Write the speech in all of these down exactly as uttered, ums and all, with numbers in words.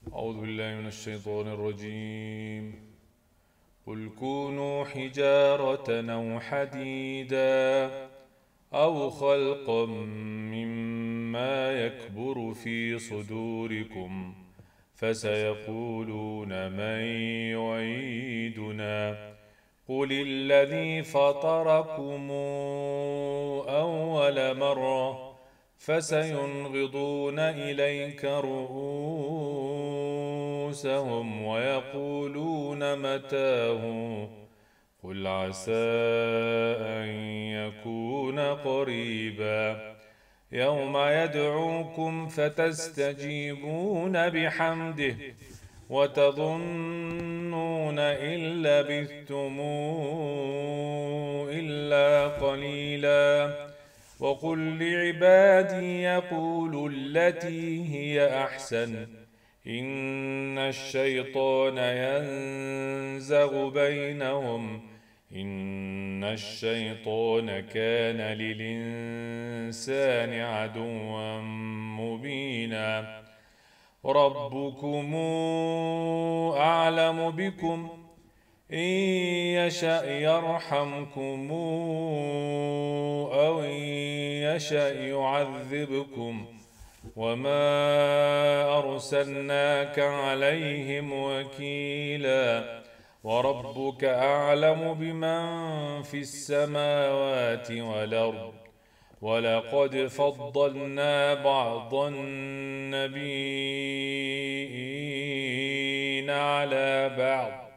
أعوذ بالله من الشيطان الرجيم. قل كونوا حجارة أو حديدا أو خلقا مما يكبر في صدوركم فسيقولون من يعيدنا قل الذي فطركم أول مرة فسينغضون إليك رؤوسهم ويقولون متاه قل عسى أن يكون قريبا يوم يدعوكم فتستجيبون بحمده وتظنون إن لبثتم إلا قليلا وقل لعبادي يقولوا التي هي أحسن إن الشيطان ينزغ بينهم إن الشيطان كان للإنسان عدوا مبينا ربكم أعلم بكم إن يشأ يرحمكم أو إن يشأ يعذبكم وما أرسلناك عليهم وكيلا وربك أعلم بمن في السماوات والأرض ولقد فضلنا بعض النبيين على بعض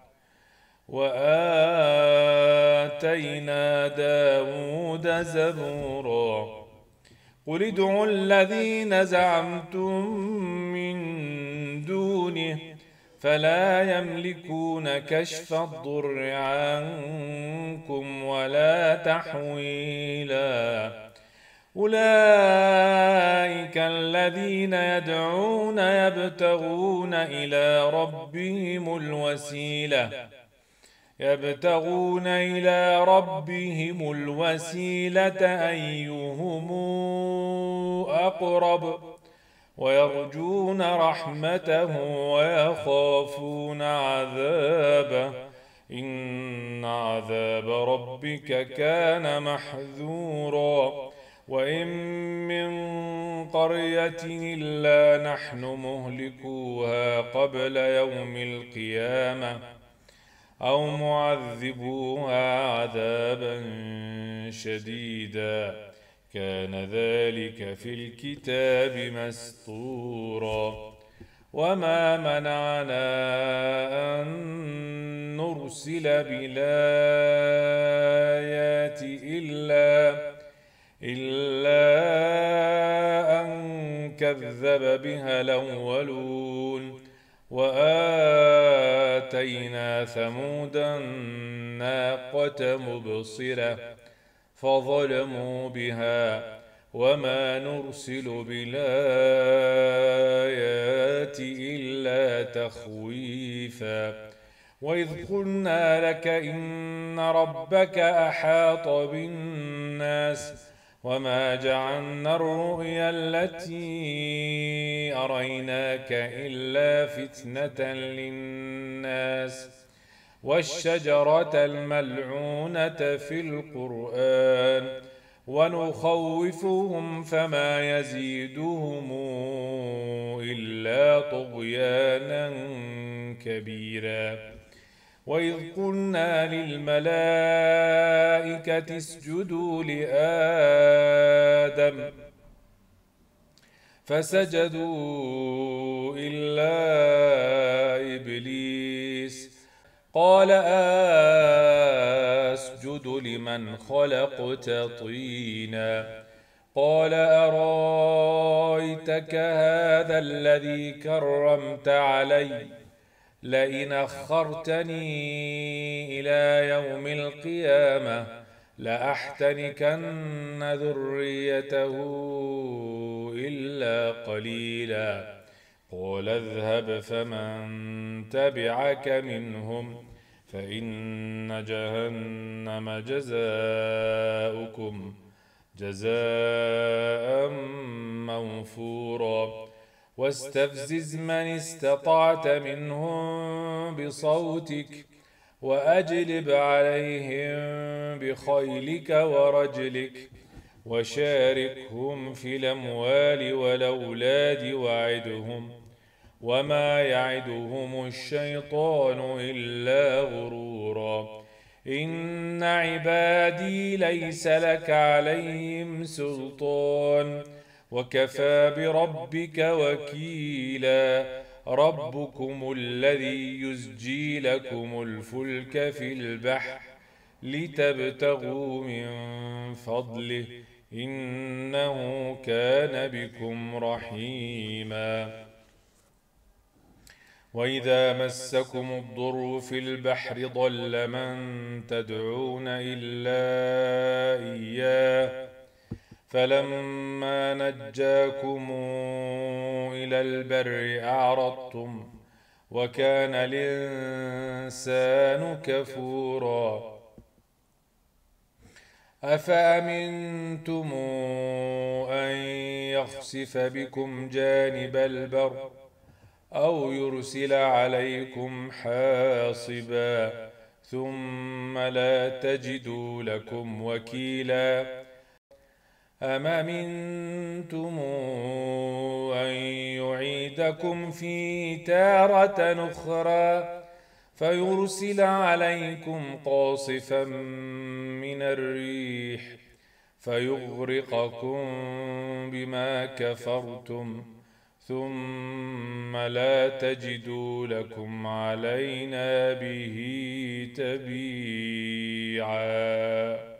وآتينا داود زبورا قل ادعوا الذين زعمتم من دونه فلا يملكون كشف الضر عنكم ولا تحويلا أولئك الذين يدعون يبتغون إلى ربهم الوسيلة يبتغون إلى ربهم الوسيلة أيهم أقرب ويرجون رحمته ويخافون عذابه إن عذاب ربك كان محذورا وإن من قرية إلا نحن مهلكوها قبل يوم القيامة أو معذبوها عذابا شديدا كان ذلك في الكتاب مسطورا وما منعنا أن نرسل بالآيات إلا إلا أن كذب بها الأولون وآتينا ثمود الناقة مبصرة فظلموا بها وما نرسل بالآيات إلا تخويفا وإذ قلنا لك إن ربك أحاط بالناس وما جعلنا الرؤيا التي أريناك إلا فتنة للناس والشجرة الملعونة في القرآن ونخوفهم فما يزيدهم إلا طغيانا كبيرا وإذ قلنا للملائكة اسجدوا لآدم فسجدوا إلا إبليس قال أسجد لمن خلقت طينا قال أرايتك هذا الذي كرمت علي لئن أخرتني إلى يوم القيامة لأحتنكن ذريته إلا قليلا قال اذهب فمن تبعك منهم فإن جهنم جزاؤكم جزاء موفورا واستفزز من استطعت منهم بصوتك وأجلب عليهم بخيلك ورجلك وشاركهم في الأموال والأولاد وعدهم وما يعدهم الشيطان إلا غرورا إن عبادي ليس لك عليهم سلطان وكفى بربك وكيلا ربكم الذي يزجي لكم الفلك في البحر لتبتغوا من فضله إنه كان بكم رحيما وإذا مسكم الضر في البحر ضل من تدعون إلا إياه فلما نجاكم إلى البر أعرضتم وكان الإنسان كفورا أفأمنتم أن يخسف بكم جانب البر أو يرسل عليكم حاصبا ثم لا تجدوا لكم وكيلا أم أمنتم أن يعيدكم فيه تارة أخرى فيرسل عليكم قاصفا من الريح فيغرقكم بما كفرتم ثم لا تجدوا لكم علينا به تبيعا.